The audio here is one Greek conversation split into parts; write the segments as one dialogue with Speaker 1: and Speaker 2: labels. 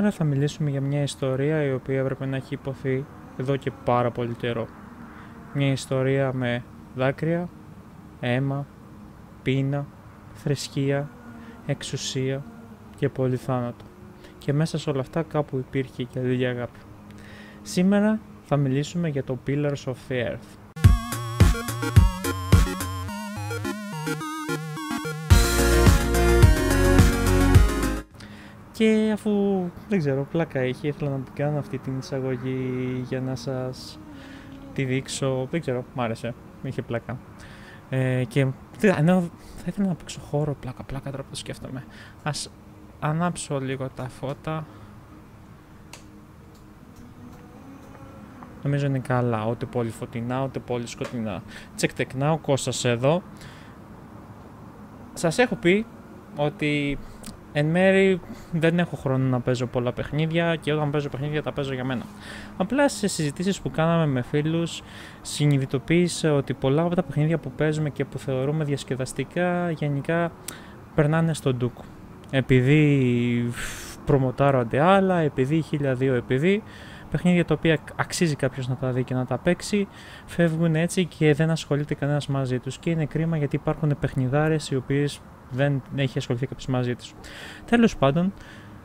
Speaker 1: Σήμερα θα μιλήσουμε για μια ιστορία η οποία έπρεπε να έχει υποθεί εδώ και πάρα πολύ καιρό. Μια ιστορία με δάκρυα, αίμα, πείνα, θρησκεία, εξουσία και πολύ θάνατο. Και μέσα σε όλα αυτά κάπου υπήρχε και λίγη αγάπη. Σήμερα θα μιλήσουμε για το Pillars of the Earth. Και αφού δεν ξέρω, πλάκα είχε, ήθελα να την κάνω αυτή την εισαγωγή για να σας τη δείξω. Δεν ξέρω, μ' άρεσε, είχε πλάκα. Και ενώ θα ήθελα να παίξω χώρο, πλάκα τώρα που το σκέφτομαι. Ας ανάψω λίγο τα φώτα. Νομίζω είναι καλά, ούτε πολύ φωτεινά, ούτε πολύ σκοτεινά. Τσεκτεκνά, ο Κώστας εδώ. Σας έχω πει ότι εν μέρει δεν έχω χρόνο να παίζω πολλά παιχνίδια και όταν παίζω παιχνίδια τα παίζω για μένα. Απλά σε συζητήσεις που κάναμε με φίλους συνειδητοποίησα ότι πολλά από τα παιχνίδια που παίζουμε και που θεωρούμε διασκεδαστικά γενικά περνάνε στον ντούκο. Επειδή προμοτάρονται άλλα, επειδή 1002 επειδή παιχνίδια τα οποία αξίζει κάποιος να τα δει και να τα παίξει, φεύγουν έτσι και δεν ασχολείται κανένας μαζί τους. Και είναι κρίμα γιατί υπάρχουν παιχνιδάρες οι οποίες δεν έχει ασχοληθεί κάποιος μαζί τους. Τέλος πάντων,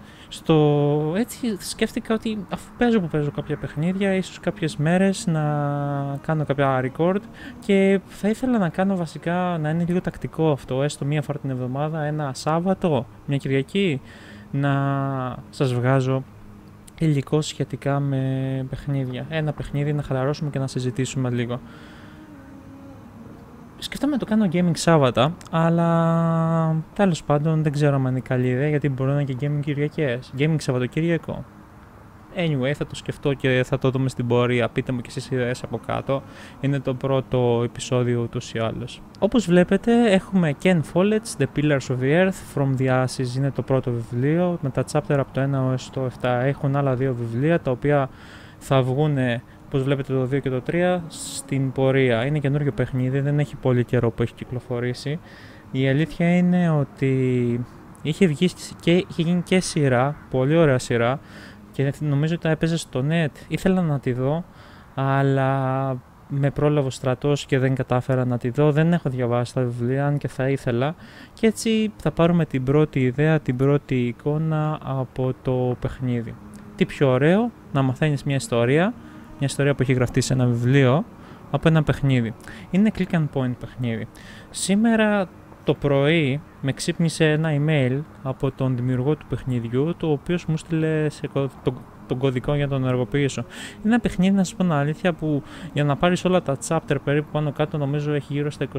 Speaker 1: έτσι σκέφτηκα ότι αφού παίζω κάποια παιχνίδια, ίσως κάποιες μέρες να κάνω κάποια record και θα ήθελα να κάνω βασικά να είναι λίγο τακτικό αυτό, έστω μία φορά την εβδομάδα, ένα Σάββατο, μια Κυριακή, να σας βγάζω υλικό σχετικά με παιχνίδια. Ένα παιχνίδι να χαλαρώσουμε και να συζητήσουμε λίγο. Σκεφτόμαι να το κάνω gaming Σάββατα, αλλά τέλος πάντων δεν ξέρω αν είναι καλή ιδέα γιατί μπορεί να είναι και gaming Κυριακές. Gaming Σαββατοκύριακο. Anyway, θα το σκεφτώ και θα το δούμε στην πορεία. Πείτε μου και εσείς ιδέες από κάτω. Είναι το πρώτο επεισόδιο ούτως ή άλλως. Όπως βλέπετε, έχουμε Ken Follett's The Pillars of the Earth From the Ashes. Είναι το πρώτο βιβλίο με τα chapter από το 1 έως το 7. Έχουν άλλα δύο βιβλία τα οποία θα βγουν, όπως βλέπετε, το 2 και το 3 στην πορεία. Είναι καινούριο παιχνίδι, δεν έχει πολύ καιρό που έχει κυκλοφορήσει. Η αλήθεια είναι ότι είχε βγει και είχε γίνει και σειρά, πολύ ωραία σειρά. Και νομίζω ότι τα έπαιζε στο net. Ήθελα να τη δω, αλλά με πρόλαβε ο στρατός και δεν κατάφερα να τη δω. Δεν έχω διαβάσει τα βιβλία, αν και θα ήθελα. Και έτσι θα πάρουμε την πρώτη ιδέα, την πρώτη εικόνα από το παιχνίδι. Τι πιο ωραίο να μαθαίνεις μια ιστορία που έχει γραφτεί σε ένα βιβλίο, από ένα παιχνίδι. Είναι click and point παιχνίδι. Σήμερα το πρωί με ξύπνησε ένα email από τον δημιουργό του παιχνιδιού, το οποίος μου στείλε τον κωδικό για να τον ενεργοποιήσω. Είναι ένα παιχνίδι, να σας πω την αλήθεια, που για να πάρεις όλα τα chapter περίπου πάνω κάτω νομίζω έχει γύρω στα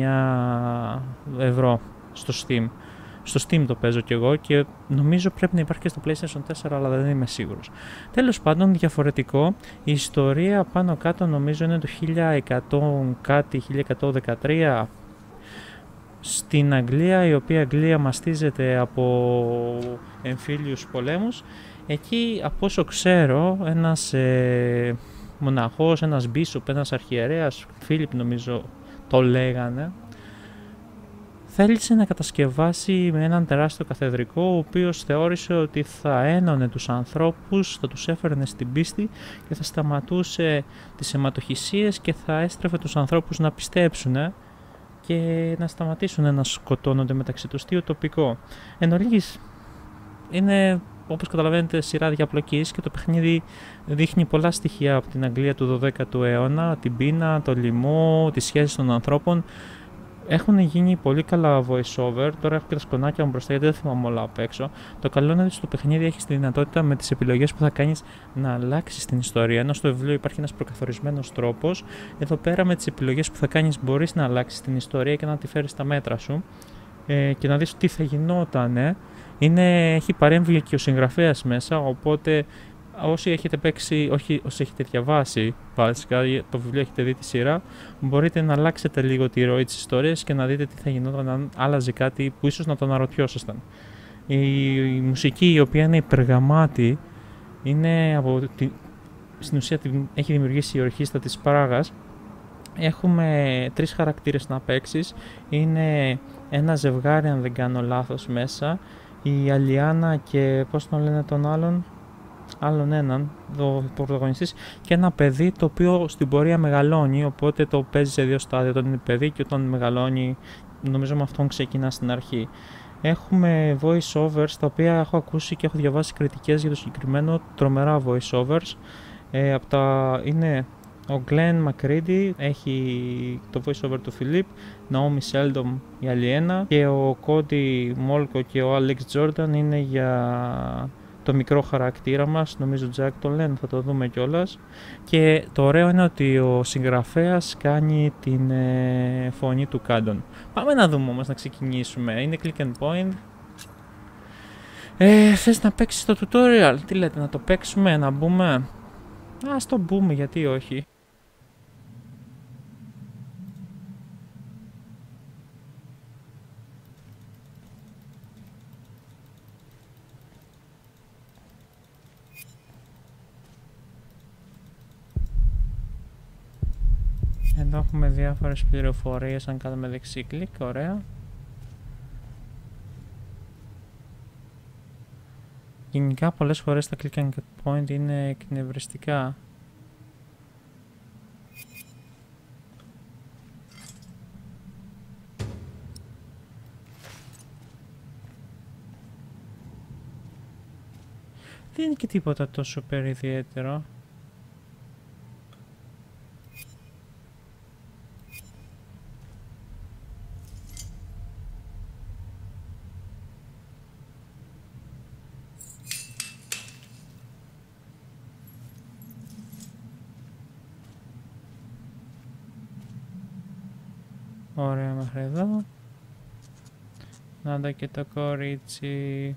Speaker 1: 29€ στο Steam. Στο Steam το παίζω κι εγώ και νομίζω πρέπει να υπάρχει και στο PlayStation 4, αλλά δεν είμαι σίγουρος. Τέλος πάντων, διαφορετικό, η ιστορία πάνω κάτω νομίζω είναι το 1100 κάτι, 1113, στην Αγγλία, η οποία Αγγλία μαστίζεται από εμφύλιους πολέμους. Εκεί, από όσο ξέρω, ένας μοναχός, ένας μπίσοπ, ένας αρχιερέας, Φίλιπ νομίζω το λέγανε, θέλησε να κατασκευάσει με έναν τεράστιο καθεδρικό, ο οποίος θεώρησε ότι θα ένωνε τους ανθρώπους, θα τους έφερνε στην πίστη και θα σταματούσε τις αιματοχυσίες και θα έστρεφε τους ανθρώπους να πιστέψουν και να σταματήσουν να σκοτώνονται μεταξύ τους. Τι ουτοπικό. Εν ολίγης, είναι, όπως καταλαβαίνετε, σειρά διαπλοκής και το παιχνίδι δείχνει πολλά στοιχεία από την Αγγλία του 12ου αιώνα, την πείνα, το λοιμό, τις σχέσεις των ανθρώπων. Έχουν γίνει πολύ καλά voice-over. Τώρα έχω και τα σκονάκια μου μπροστά γιατί δεν θυμάμαι όλα απ' έξω. Το καλό είναι ότι στο παιχνίδι έχεις τη δυνατότητα με τις επιλογές που θα κάνεις να αλλάξεις την ιστορία. Ενώ στο βιβλίο υπάρχει ένας προκαθορισμένος τρόπος. Εδώ πέρα με τις επιλογές που θα κάνεις μπορείς να αλλάξεις την ιστορία και να τη φέρεις στα μέτρα σου και να δεις τι θα γινόταν. Έχει παρέμβει και ο συγγραφέας μέσα, οπότε όσοι έχετε παίξει, όχι όσοι έχετε διαβάσει βασικά το βιβλίο, έχετε δει τη σειρά, μπορείτε να αλλάξετε λίγο τη ροή της ιστορίας και να δείτε τι θα γινόταν αν άλλαζε κάτι που ίσως να το αναρωτιόσασταν. Η μουσική, η οποία είναι υπεργαμάτη, είναι στην ουσία έχει δημιουργήσει η ορχήστρα της Πράγας. Έχουμε 3 χαρακτήρες να παίξεις. Είναι ένα ζευγάρι, αν δεν κάνω λάθος, μέσα. η Αλιάνα και πώς τον λένε τον άλλον έναν, το πρωταγωνιστής, και ένα παιδί το οποίο στην πορεία μεγαλώνει, οπότε το παίζει σε δύο στάδια, όταν είναι παιδί και όταν μεγαλώνει, νομίζω με αυτόν ξεκινά στην αρχή. Έχουμε voice overs, τα οποία έχω ακούσει και έχω διαβάσει κριτικές για το συγκεκριμένο, τρομερά voice overs. Είναι ο Glenn McCready, έχει το voice over του Philip, Naomi Sheldon η Αλιένα και ο Cody Molko και ο Alex Jordan είναι για το μικρό χαρακτήρα μας, νομίζω Jack το λένε, θα το δούμε κιόλας. Και το ωραίο είναι ότι ο συγγραφέας κάνει την φωνή του Candon. Πάμε να δούμε όμως, να ξεκινήσουμε. Είναι click and point. Θες να παίξεις το tutorial? Τι λέτε, να το παίξουμε, να μπούμε? Ας το μπούμε, γιατί όχι. Εδώ έχουμε διάφορες πληροφορίες αν κάνουμε δεξί κλικ, ωραία. Γενικά πολλές φορές τα click and point είναι εκνευριστικά. Δεν είναι και τίποτα τόσο super ιδιαίτερο. Ωραία μέχρι εδώ. Να δω και το κορίτσι.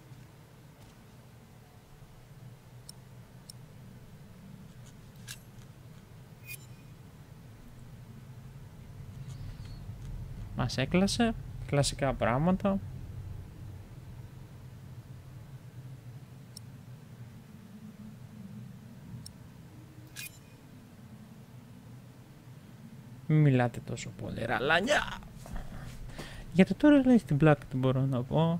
Speaker 1: Μας έκλασε. Κλασικά πράγματα. Μην μιλάτε τόσο πολύ, ραλάνια. Για το τώρα λέει την πλάτη τι μπορώ να πω.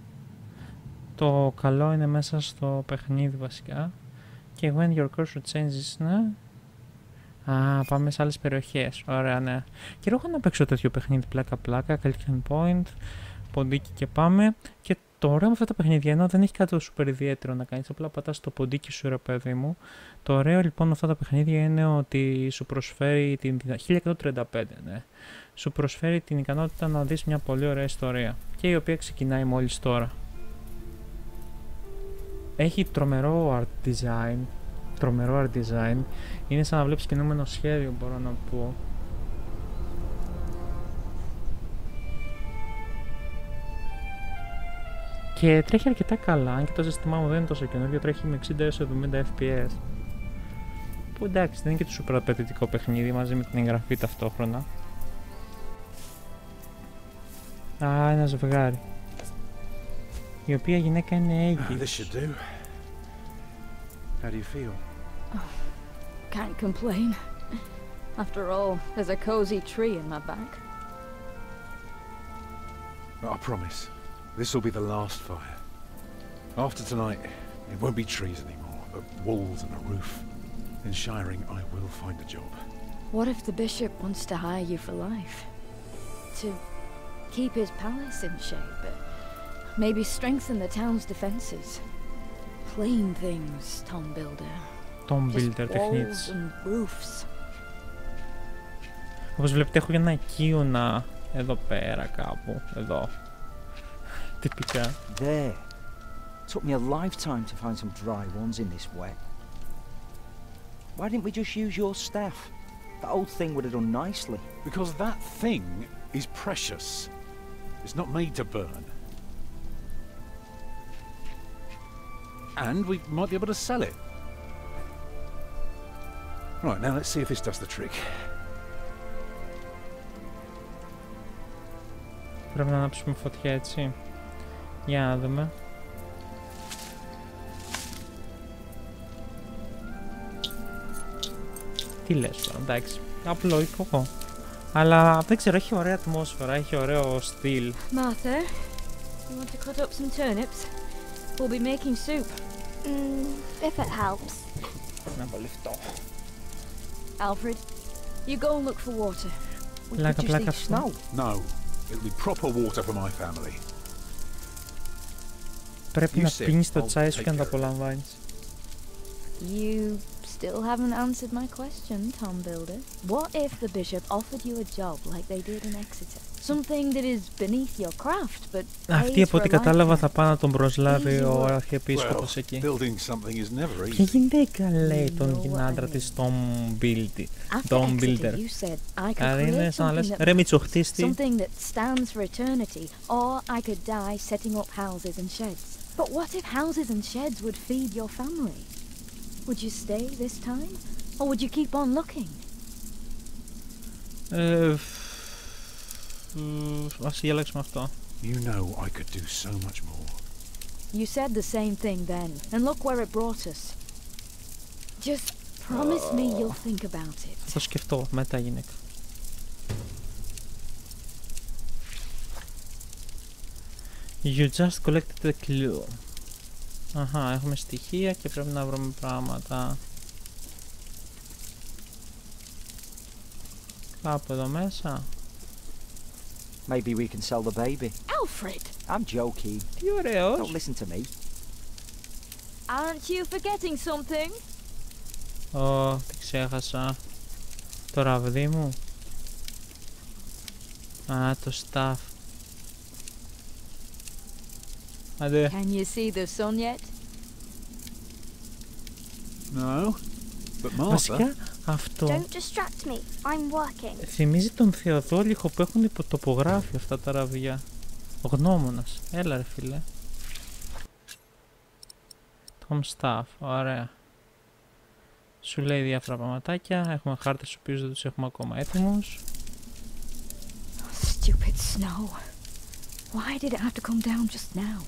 Speaker 1: Το καλό είναι μέσα στο παιχνίδι βασικά. Και when your cursor changes, ναι. Α, πάμε σε άλλες περιοχές. Ωραία, ναι. Και εγώ να παίξω τέτοιο παιχνίδι πλάκα-πλάκα, click and point, ποντίκι και πάμε. Και το ωραίο με αυτά τα παιχνίδια, ενώ δεν έχει κάτι super ιδιαίτερο να κάνεις, απλά πατάς το ποντίκι σου, ρε παιδί μου. Το ωραίο λοιπόν με αυτά τα παιχνίδια είναι ότι σου προσφέρει την 1135, ναι. Σου προσφέρει την ικανότητα να δεις μια πολύ ωραία ιστορία. Και η οποία ξεκινάει μόλις τώρα. Έχει τρομερό art design. Τρομερό art design. Είναι σαν να βλέπεις κινούμενο σχέδιο, μπορώ να πω. Και τρέχει αρκετά καλά, αν και το σύστημά μου δεν είναι τόσο καινούργιο, τρέχει με 60 έως 70 fps. Που εντάξει, δεν είναι και το super απαιτητικό παιχνίδι μαζί με την εγγραφή ταυτόχρονα. Α, ένα ζευγάρι. Η οποία γυναίκα είναι έγκυος.
Speaker 2: How do you feel?
Speaker 3: Oh, can't complain. After all, there's a cozy tree in my back.
Speaker 2: I promise, this will be the last fire. After tonight, it won't be trees anymore, but walls and a roof. In Shiring, I will find a job.
Speaker 3: What if the bishop wants to hire you for life? To keep his palace in shape, but maybe strengthen the town's defenses? Plain things, Tom Builder.
Speaker 1: Tom Builder τεχνίτης. Όπως βλέπετε έχω ένα κύωνα εδώ πέρα κάπου, εδώ. Τυπικά.
Speaker 4: There. Took me a lifetime to find some dry ones in this wet. Why didn't we just use your staff? That old thing would have done nicely.
Speaker 2: Because that thing is precious. It's not made to burn. And we might be able to sell it. Right, now let's see if this does the trick.
Speaker 1: Πρέπει να ανάψουμε φωτιά, έτσι. Για να δούμε. Τι λες τώρα, εντάξει. Απλοϊκό. Αλλά δεν ξέρω, έχει ωραία ατμόσφαιρα, έχει ωραίο στυλ.
Speaker 3: Martha, You want to cut up some turnips? We'll be making soup.
Speaker 5: If it helps.
Speaker 4: Να βολευτώ.
Speaker 3: Alfred, you go and look for water.
Speaker 4: We
Speaker 1: Πλάκα,
Speaker 4: could just
Speaker 1: πλάκα
Speaker 4: eat
Speaker 1: αυτό.
Speaker 4: snow.
Speaker 2: No, it'll be proper water for my family.
Speaker 1: Πρέπει
Speaker 2: You
Speaker 1: να
Speaker 2: sit,
Speaker 1: πίνεις το
Speaker 2: I'll
Speaker 1: τσάι σου
Speaker 2: take
Speaker 1: και να το
Speaker 2: care of it.
Speaker 1: απολαμβάνεις.
Speaker 3: You still haven't answered my question, Tom Builder. What if the bishop offered you a job like they did in Exeter? Something that is beneath your craft, but
Speaker 1: Αυτή
Speaker 3: pays
Speaker 1: από
Speaker 3: for
Speaker 1: ό,τι
Speaker 3: a
Speaker 1: κατάλαβα
Speaker 3: lifetime.
Speaker 1: θα πάει να τον προσλάβει
Speaker 3: Easy
Speaker 1: ο
Speaker 3: work.
Speaker 1: αρχιεπίσκοπος
Speaker 2: Well,
Speaker 1: εκεί.
Speaker 2: building something is never
Speaker 1: Ποια
Speaker 2: easy.
Speaker 1: γυναίκα λέει
Speaker 3: You
Speaker 1: τον
Speaker 3: know what I
Speaker 1: άντρα
Speaker 3: mean.
Speaker 1: της Tom Builder.
Speaker 3: After
Speaker 1: Tom
Speaker 3: Exeter,
Speaker 1: Builder.
Speaker 3: you said I could
Speaker 1: Δηλαδή είναι
Speaker 3: create
Speaker 1: σαν να
Speaker 3: something
Speaker 1: λες
Speaker 3: that
Speaker 1: ρε Μητσοχτίστη.
Speaker 3: something that stands for eternity, or I could die setting up houses and sheds. But what if houses and sheds would feed your family? Would you stay this time, or would you keep on looking?
Speaker 1: Ας διαλέξουμε αυτό.
Speaker 2: You know I could do so much more.
Speaker 3: You said the same thing then, and look where it brought us. Just promise me you'll think about it.
Speaker 1: Θα το σκεφτώ μετά γυναίκα. You just collected the clue. Αχα, έχουμε στοιχεία και πρέπει να βρούμε πράγματα. Κάπου εδώ μέσα.
Speaker 4: Maybe we can sell the baby.
Speaker 3: Alfred!
Speaker 4: I'm joking.
Speaker 1: Τι ωραίος.
Speaker 4: Don't listen to me.
Speaker 3: Aren't you forgetting something?
Speaker 1: Ω, τι ξέχασα. Το ραβδί μου. Α, το staff. Άντε.
Speaker 3: Can you see the sun yet?
Speaker 2: No, but Martha.
Speaker 1: Βασικά αυτό
Speaker 5: Don't distract me. I'm working.
Speaker 1: θυμίζει τον Θεοδόλιχο που έχουν υποτοπογράφει αυτά τα ραβδιά. Ο γνώμονας. Έλα ρε φίλε. Tom Staff. Ωραία. Σου λέει διάφορα πραγματάκια. Έχουμε χάρτες τους οποίους δεν τους έχουμε ακόμα έτοιμους.
Speaker 3: Stupid snow. Why did it have to come down just now?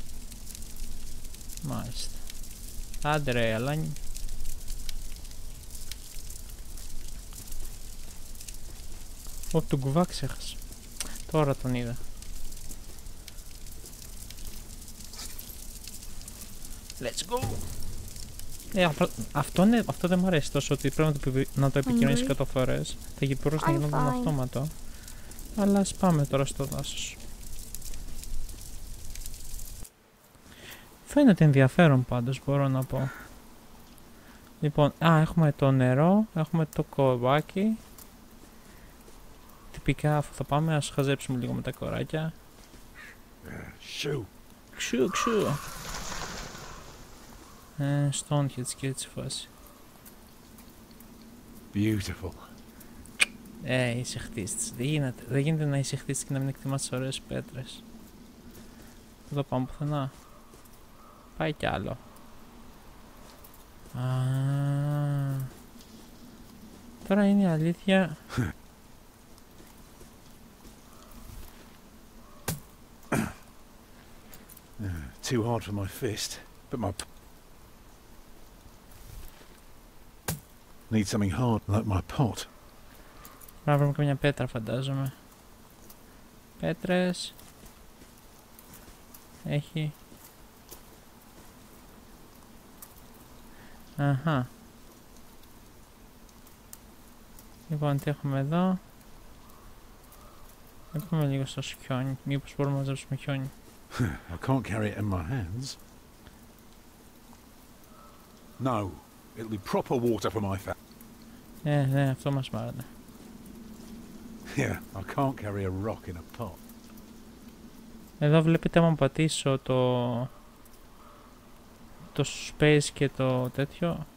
Speaker 1: Μάλιστα. Άντε ρε Αλάνι. Ω, τον κουβά ξέχασα. Τώρα τον είδα. Let's go. Αυτό δεν μου αρέσει τόσο, ότι πρέπει να το επικοινωνήσει 100 φορές. Θα μπορούσε να
Speaker 5: I'm
Speaker 1: γινόταν
Speaker 5: fine.
Speaker 1: αυτόματο. Αλλά ας πάμε τώρα στο δάσος. Φαίνεται ενδιαφέρον πάντως, μπορώ να πω. Λοιπόν, έχουμε το νερό, έχουμε το κοβάκι. Τυπικά αφού θα πάμε, ας χαζέψουμε λίγο με τα κοράκια.
Speaker 2: Shoo.
Speaker 1: Ξού, ξού. Stoneheads και έτσι φάση.
Speaker 2: Beautiful.
Speaker 1: Είσαι χτίστης. Δεν γίνεται να είσαι χτίστης και να μην εκτιμάς τις ωραίες πέτρες. Εδώ πάμε πουθενά. Πάει κι άλλο. Τώρα είναι η αλήθεια.
Speaker 2: Too hard for my fist, but my need something hard like my pot.
Speaker 1: Να βρούμε καμιά πέτρα, φαντάζομαι. Πέτρες. Έχει. Αχα. Λοιπόν, τι έχουμε εδώ. Να πούμε λίγο στο χιόνι. Μήπως μπορούμε να μαζέψουμε χιόνι.
Speaker 2: I can't carry it in my hands. No, it'll be proper water for my family.
Speaker 1: Ναι, αυτό μας μάρανε.
Speaker 2: Yeah, I can't carry a rock in a pot.
Speaker 1: Εδώ βλέπετε, άμα πατήσω το space και το τέτοιο.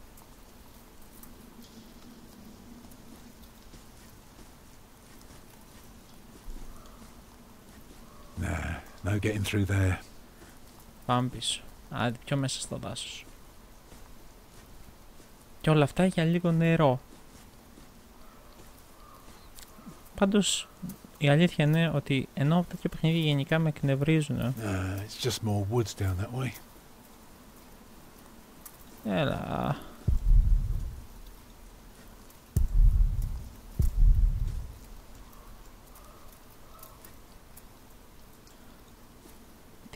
Speaker 2: Nah, no getting through there.
Speaker 1: Πάμε πίσω. Άντε, πιο μέσα στο δάσος. Και όλα αυτά για λίγο νερό. Πάντως, η αλήθεια είναι ότι ενώ τέτοια παιχνίδια γενικά με εκνευρίζουν.
Speaker 2: It's just more woods down that way.
Speaker 1: Έλα.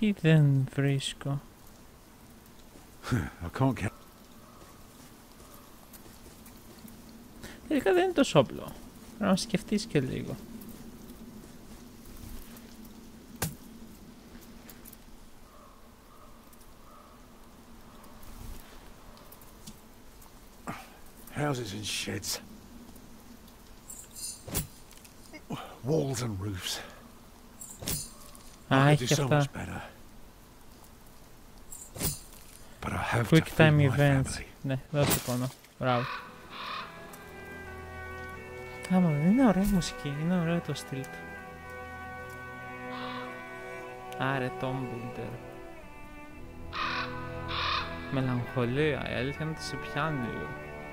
Speaker 1: Τι δεν βρίσκω.
Speaker 2: I can't get...
Speaker 1: Τελικά δεν είναι τόσο όπλο. Πρέπει να σκεφτείς και λίγο.
Speaker 2: Houses and sheds. Walls and roofs.
Speaker 1: Α,
Speaker 2: I could do
Speaker 1: έχει
Speaker 2: so
Speaker 1: αυτά.
Speaker 2: much better. But I have to
Speaker 1: Quick
Speaker 2: feed
Speaker 1: time
Speaker 2: my
Speaker 1: events.
Speaker 2: family.
Speaker 1: Ναι, δεν σηκώνω. Μπράβο. Άμα, είναι ωραία η μουσική, είναι ωραίο το στυλ του. Άρε, Tom Boulder. Μελαγχολία, η αλήθεια είναι ότι σε πιάνει λίγο.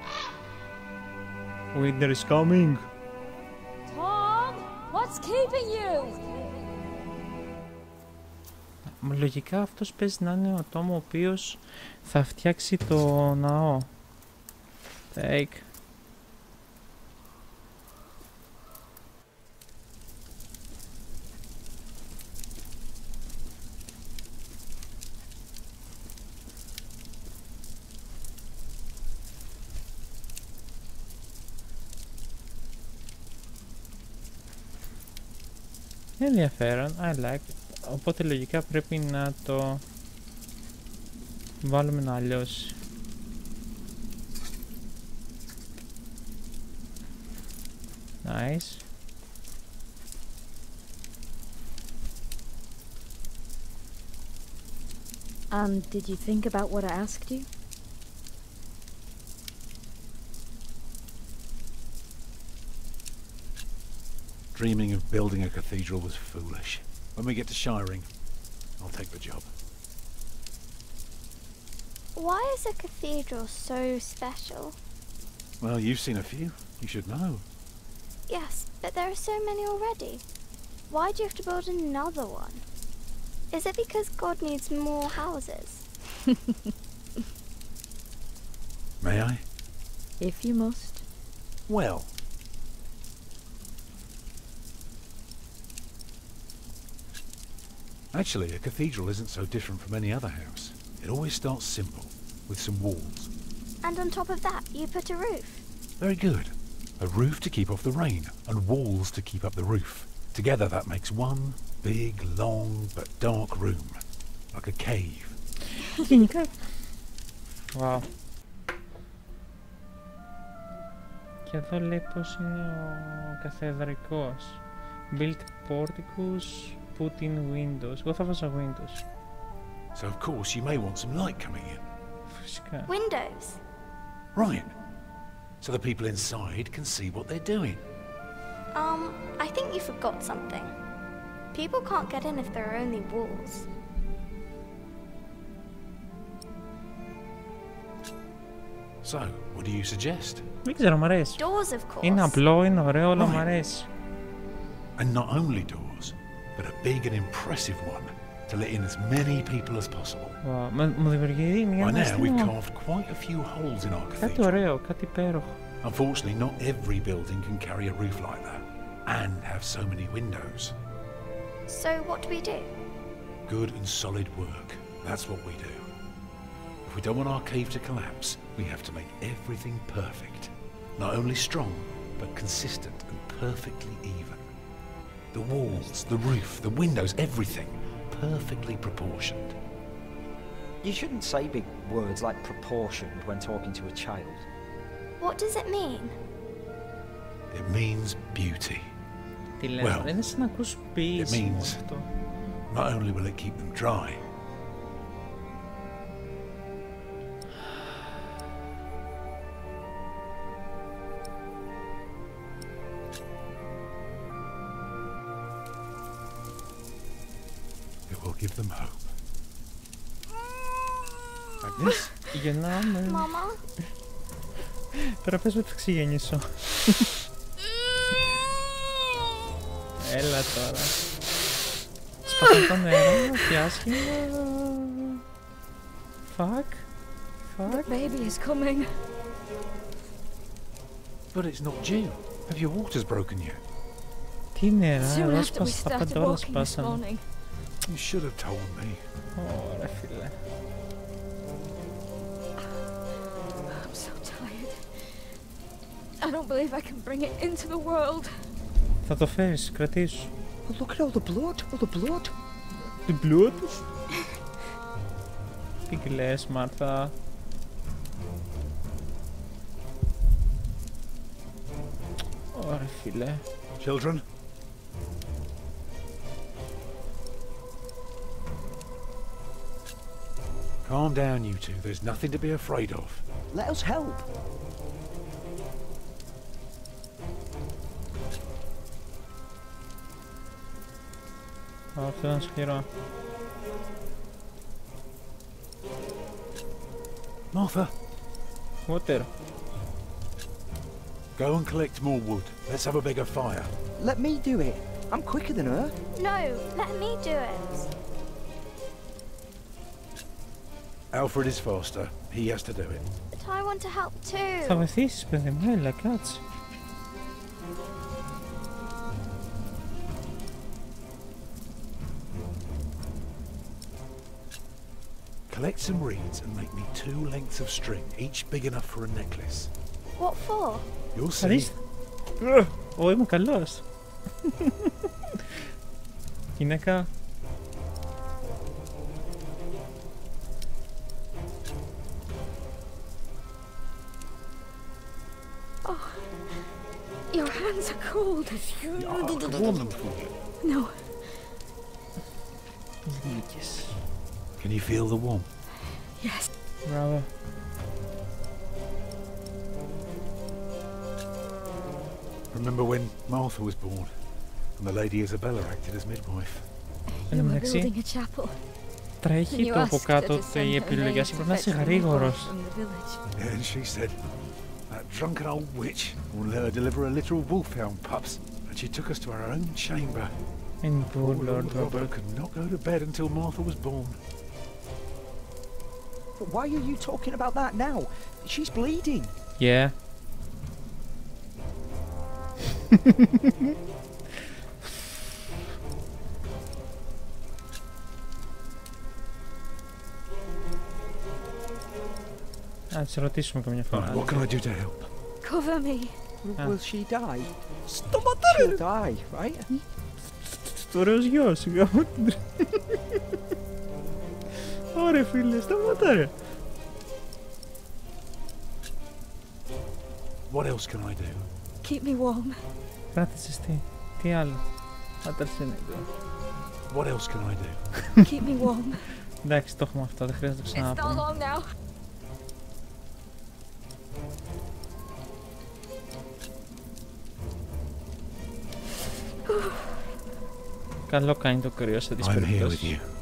Speaker 1: Winter is coming.
Speaker 3: Tom, what's keeping you?
Speaker 1: Λογικά αυτός παίζει να είναι ο Tom ο οποίος θα φτιάξει το ναό. Take. Ενδιαφέρον, I like it. Οπότε λογικά πρέπει να το βάλουμε να αλλιώσει. Nice.
Speaker 3: Did you think about what I asked you?
Speaker 2: Dreaming of building a cathedral was foolish. When we get to Shiring, I'll take the job.
Speaker 5: Why is a cathedral so special?
Speaker 2: Well, you've seen a few. You should know.
Speaker 5: Yes, but there are so many already. Why do you have to build another one? Is it because God needs more houses?
Speaker 2: May I?
Speaker 3: If you must.
Speaker 2: Well. Actually, a cathedral isn't so different from any other house. It always starts simple, with some walls.
Speaker 5: And on top of that, you put a roof.
Speaker 2: Very good. A roof to keep off the rain, and walls to keep up the roof. Together that makes one big, long, but dark room. Like a cave.
Speaker 1: Γενικά. Wow. Και εδώ λέει πως είναι ο καθεδρικός. Build porticos, put in windows. Εγώ θα βάζα windows.
Speaker 2: So of course you may want some light coming in.
Speaker 1: Φυσικά.
Speaker 5: Windows.
Speaker 2: Right. So the people inside can see what they're doing.
Speaker 5: I think you forgot something. People can't get in if there are only walls.
Speaker 2: So, what do you suggest?
Speaker 1: Δεν ξέρω, μ' αρέσει.
Speaker 5: Doors, of course.
Speaker 1: Είναι απλό, είναι ωραίο, αλλά
Speaker 2: Right.
Speaker 1: μ' αρέσει.
Speaker 2: And not only doors, but a big and impressive one to let in as many people as possible.
Speaker 1: Wow. Μου δημιουργεί μια
Speaker 2: By now, we've
Speaker 1: αίσθημα
Speaker 2: carved quite a few holes in our
Speaker 1: κάτι
Speaker 2: cathedral.
Speaker 1: ωραίο, κάτι υπέροχο.
Speaker 2: Unfortunately, not every building can carry a roof like that and have so many windows.
Speaker 5: So what do we do?
Speaker 2: Good and solid work. That's what we do. If we don't want our cave to collapse, we have to make everything perfect. Not only strong, but consistent and perfectly even. The walls, the roof, the windows, everything perfectly proportioned.
Speaker 4: You shouldn't say big words like proportioned when talking to a child.
Speaker 5: What does it mean?
Speaker 2: It means beauty.
Speaker 1: Τι λες,
Speaker 2: Well,
Speaker 1: είναι σαν να ακούς ποίηση
Speaker 2: means-
Speaker 1: αυτό.
Speaker 2: Not only will it keep them dry, it will give them hope. Agnes?
Speaker 1: Γεννάμε.
Speaker 5: Mama?
Speaker 1: Τώρα πες με θα ξυγεννήσω. Έλα τώρα. Σπαθώ το νερό, τι άσχημα. Fuck.
Speaker 3: The baby is coming.
Speaker 2: But it's not due. Have your waters broken yet?
Speaker 1: Τι νερά,
Speaker 3: Soon
Speaker 1: εδώ
Speaker 3: after we
Speaker 1: σπάσα, τα
Speaker 3: started
Speaker 1: πάντα όλα
Speaker 3: walking this
Speaker 1: σπάσανε.
Speaker 3: morning,
Speaker 2: You should have told me.
Speaker 1: Ωραία, φίλε.
Speaker 3: I'm so tired. I don't believe I can bring it into the world.
Speaker 1: Θα το φέρεις, κρατήσου.
Speaker 4: Oh, look at all the blood. All the blood.
Speaker 1: Την blood. Τι κλαις, Μάρθα. Ωραία, φίλε.
Speaker 2: Children? Calm down, you two. There's nothing to be afraid of.
Speaker 4: Let us help.
Speaker 1: Αυτό ήταν σκληρό.
Speaker 2: Martha,
Speaker 1: Water.
Speaker 2: go and collect more wood. Let's have a bigger fire.
Speaker 4: Let me do it. I'm quicker than her.
Speaker 5: No, let me do it.
Speaker 2: Alfred is faster. He has to do it.
Speaker 5: But I want to help too.
Speaker 1: Θα βοηθήσεις, παιδί μου, έλα, κάτσε.
Speaker 2: Collect some reeds and make me 2 lengths of string, each big enough for a necklace.
Speaker 5: What for?
Speaker 2: You'll see.
Speaker 1: Ορίστε. Ω, είμαι καλός. Γυναίκα.
Speaker 3: Your hands are cold.
Speaker 2: I can warm them for you.
Speaker 3: No,
Speaker 1: Γλύκες.
Speaker 2: Can you feel the warmth?
Speaker 3: yes.
Speaker 1: Μπράβο.
Speaker 2: Remember when Martha was born and the Lady Isabella acted as midwife?
Speaker 1: Εν τω
Speaker 3: You were
Speaker 1: μεταξύ,
Speaker 3: building a chapel.
Speaker 1: τρέχει
Speaker 3: You
Speaker 1: το από
Speaker 3: asked her
Speaker 1: κάτω
Speaker 3: to
Speaker 1: η
Speaker 3: send her
Speaker 1: επιλογή.
Speaker 3: name
Speaker 1: Ας
Speaker 3: to
Speaker 1: πρέπει να είσαι
Speaker 3: fetch the
Speaker 1: γρήγορος.
Speaker 3: midwife from the village.
Speaker 2: Yeah, and she said, that drunken old witch will let her deliver a litter of wolfhound pups. And she took us to our own chamber.
Speaker 1: Είναι
Speaker 2: Poor
Speaker 1: Lord
Speaker 2: Lord Robert
Speaker 1: Robert.
Speaker 2: could not go to bed until Martha was born.
Speaker 4: But why are you talking about that now? She's bleeding.
Speaker 1: Yeah. Να τις ρωτήσουμε καμιά
Speaker 2: Right,
Speaker 1: φορά.
Speaker 2: what can I do to help?
Speaker 3: Cover me.
Speaker 1: Ah.
Speaker 4: Will she die?
Speaker 1: Σταματά
Speaker 4: She'll die, right?
Speaker 1: Το ωραίος γιος, γάμο την Ωραία φίλε, σταματά ρε.
Speaker 2: What else can I do?
Speaker 3: Keep me warm.
Speaker 1: Κράτησες τι άλλο. Άταρσε
Speaker 2: What else can I do?
Speaker 3: Keep me warm.
Speaker 1: Εντάξει, το έχουμε αυτό, δεν χρειάζεται
Speaker 3: It's
Speaker 1: ξανά
Speaker 3: not
Speaker 1: πούμε.
Speaker 3: long now.
Speaker 1: Καλό κάνει το κρύο σε τις
Speaker 2: I'm here with
Speaker 1: περιπτώσεις.
Speaker 2: you.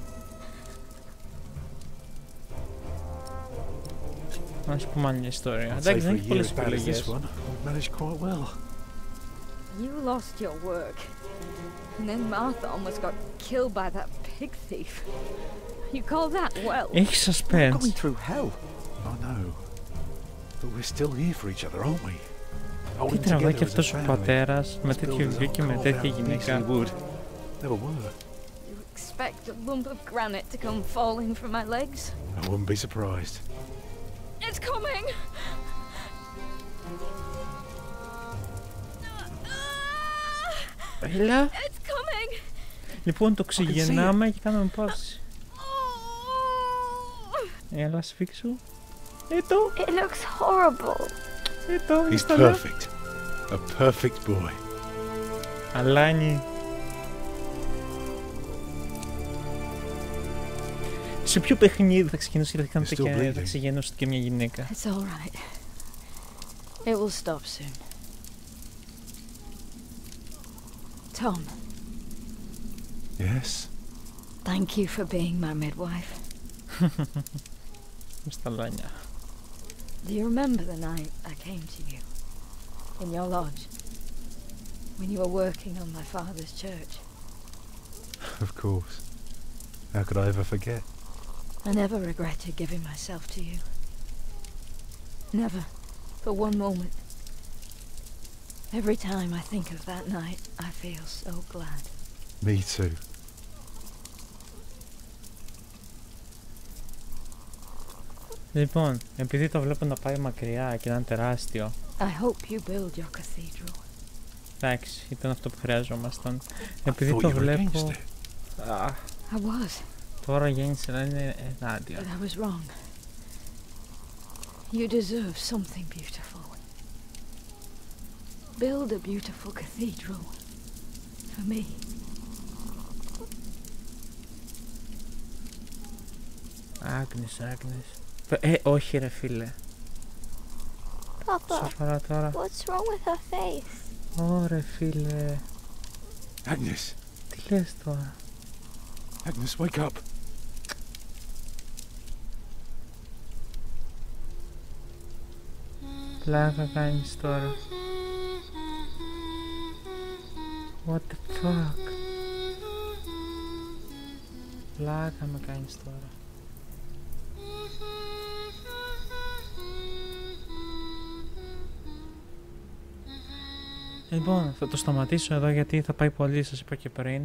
Speaker 1: Να σου πούμε άλλη μια ιστορία.
Speaker 2: I'd say
Speaker 1: Εντάξει,
Speaker 2: for
Speaker 1: δεν
Speaker 2: a
Speaker 1: έχει
Speaker 2: year
Speaker 1: πολλές
Speaker 2: as bad as this
Speaker 1: επιλογές.
Speaker 2: one, we've managed quite well.
Speaker 3: You lost your work. And then Martha almost got killed by that pig thief. You call that well?
Speaker 1: Έχει
Speaker 4: We're
Speaker 1: suspense.
Speaker 4: going through hell.
Speaker 2: I know. But we're still here for each other, aren't we?
Speaker 1: Τι
Speaker 2: Holding
Speaker 1: τραβάει
Speaker 2: together
Speaker 1: και
Speaker 2: as a
Speaker 1: αυτός ο
Speaker 2: family.
Speaker 1: πατέρας με
Speaker 2: Us
Speaker 1: τέτοιο
Speaker 2: builders
Speaker 1: γιο και με
Speaker 2: aren't
Speaker 1: τέτοια
Speaker 2: carved out
Speaker 1: γυναίκα.
Speaker 2: beastly wood. Never were.
Speaker 3: You expect a lump of granite to come falling from my legs?
Speaker 2: I wouldn't be surprised.
Speaker 3: It's coming!
Speaker 1: Έλα.
Speaker 3: It's coming!
Speaker 1: Λοιπόν, το ξεγεννάμε και κάνουμε παύση. Έλα, σφίξου. Εδώ,
Speaker 5: It looks horrible.
Speaker 1: εδώ,
Speaker 2: He's
Speaker 1: στα λέω.
Speaker 2: perfect. A perfect boy.
Speaker 1: Αλάνι. Σε ποιο παιχνίδι θα ξεκινούσε και θα κάνετε
Speaker 2: You're still
Speaker 1: και
Speaker 2: bleeding.
Speaker 1: θα ξεγεννούσετε και μια γυναίκα.
Speaker 3: It's all right. It will stop soon. Tom,
Speaker 2: Yes?
Speaker 3: thank you for being my midwife.
Speaker 1: Στα λάνια.
Speaker 3: Do you remember the night I came to you? In your lodge? When you were working on my father's church?
Speaker 2: Of course. How could I ever forget?
Speaker 3: I never regretted giving myself to you. Never. For one moment. Every time I think of that night, I feel so glad.
Speaker 2: Me too.
Speaker 1: Λοιπόν, επειδή το βλέπω να πάει μακριά και να είναι τεράστιο.
Speaker 3: I hope you build your cathedral.
Speaker 1: Εντάξει, ήταν αυτό που χρειάζομασταν.
Speaker 2: I
Speaker 1: Επειδή
Speaker 2: thought
Speaker 1: το
Speaker 2: you were
Speaker 1: βλέπω.
Speaker 2: against it.
Speaker 3: I was,
Speaker 1: Τώρα γέννησε να είναι ενάντια.
Speaker 3: but I was wrong. You deserve something beautiful. Build a beautiful cathedral. For me.
Speaker 1: Άγνης. Όχι ρε φίλε.
Speaker 5: Papa,
Speaker 1: Σοφαρά τώρα.
Speaker 5: what's wrong with her face?
Speaker 1: Ωρε φίλε.
Speaker 2: Agnes!
Speaker 1: Τι λες τώρα.
Speaker 2: Agnes, wake up!
Speaker 1: Πλάκα κάνεις τώρα. What the fuck. Πλάκα με κάνεις τώρα. Λοιπόν, θα το σταματήσω εδώ γιατί θα πάει πολύ, σας είπα και πριν.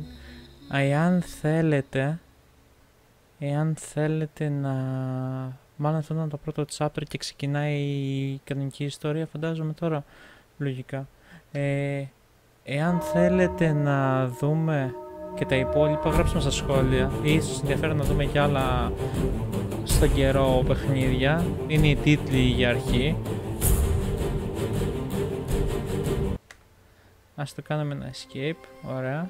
Speaker 1: Εάν θέλετε να... Μάλλον αυτό ήταν το πρώτο chapter και ξεκινάει η κανονική ιστορία, φαντάζομαι τώρα, λογικά. Εάν θέλετε να δούμε και τα υπόλοιπα, γράψτε μας στα σχόλια. Ίσως ενδιαφέρον να δούμε κι άλλα στον καιρό παιχνίδια. Είναι οι τίτλοι για αρχή. Ας το κάνουμε ένα escape, ωραία.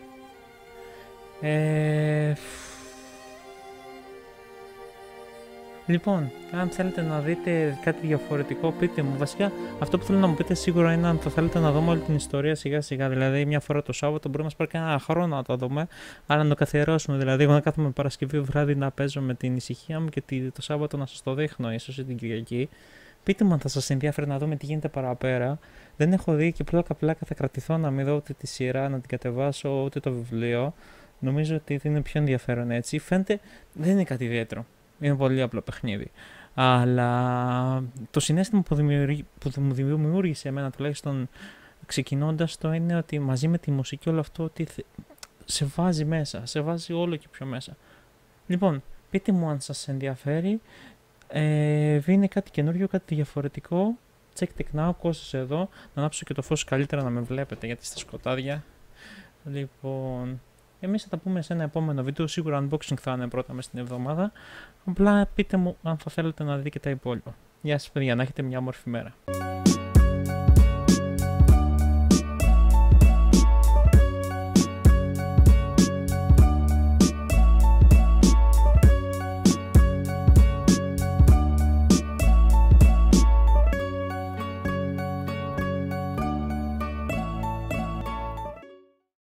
Speaker 1: Λοιπόν, αν θέλετε να δείτε κάτι διαφορετικό, πείτε μου. Βασικά, αυτό που θέλω να μου πείτε σίγουρα είναι αν θα θέλετε να δούμε όλη την ιστορία σιγά σιγά. Δηλαδή, μια φορά το Σάββατο μπορεί να μας πάρει κανένα χρόνο να το δούμε, αλλά να το καθιερώσουμε. Δηλαδή, εγώ να κάθομαι Παρασκευή βράδυ να παίζω με την ησυχία μου και το Σάββατο να σας το δείχνω, ίσως ή την Κυριακή. Πείτε μου αν θα σας ενδιαφέρει να δούμε τι γίνεται παραπέρα. Δεν έχω δει και πλάκα θα κρατηθώ να μην δω ούτε τη σειρά, να την κατεβάσω, ούτε το βιβλίο. Νομίζω ότι είναι πιο ενδιαφέρον έτσι. Φαίνεται δεν είναι κάτι ιδιαίτερο. Είναι πολύ απλό παιχνίδι. Αλλά το συναίσθημα που μου δημιούργησε εμένα τουλάχιστον ξεκινώντας το είναι ότι μαζί με τη μουσική όλο αυτό ότι σε βάζει μέσα, σε βάζει όλο και πιο μέσα. Λοιπόν, πείτε μου αν σας ενδιαφέρει. Είναι κάτι καινούριο, κάτι διαφορετικό. Check it now, κόστος εδώ. Να ανάψω και το φως καλύτερα να με βλέπετε γιατί στα σκοτάδια. Λοιπόν, εμείς θα τα πούμε σε ένα επόμενο βίντεο. Σίγουρα unboxing θα είναι πρώτα μες στην εβδομάδα. Απλά πείτε μου αν θα θέλετε να δείτε και τα υπόλοιπα. Γεια σας παιδιά, να έχετε μια όμορφη μέρα.